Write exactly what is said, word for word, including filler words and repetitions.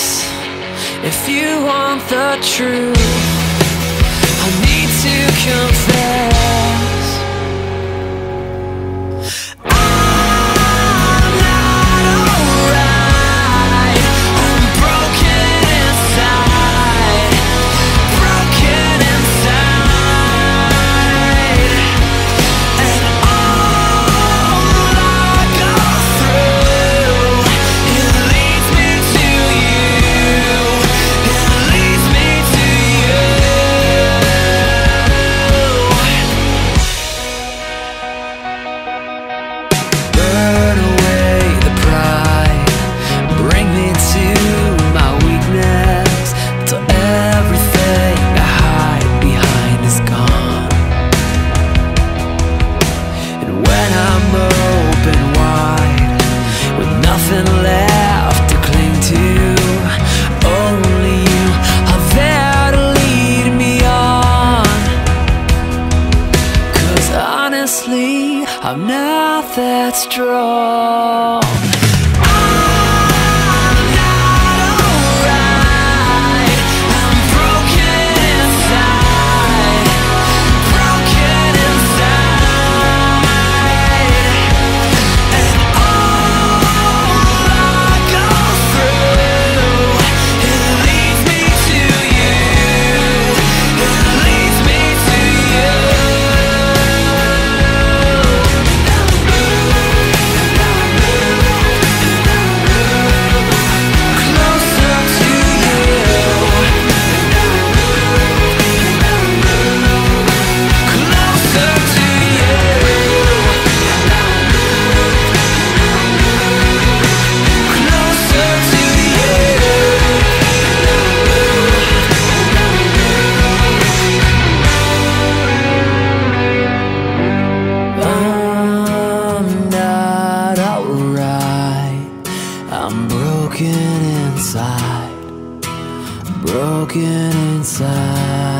this. If you want the truth, I need to confess. I'm not alright. I'm broken inside, broken inside. And all I go through, it leads me to you. It leads me to you. Burn away the pride, bring me to my weakness, till everything I hide behind is gone. And when I'm open wide, with nothing left to cling to, only you are there to lead me on. 'Cause honestly, I'm not that strong. I'm not alright. I'm broken inside, broken inside. And all I go through, it leads me to you. It leads me to you. Closer to you. Closer to you. Closer to you. I'm not alright. I'm broken inside, broken inside.